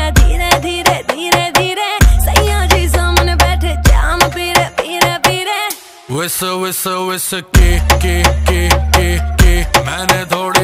है धीरे धीरे धीरे धीरे, सैया जी सामने बैठे जाम पीरे पीरे पीरे। विस विस विस की मैंने थोड़ी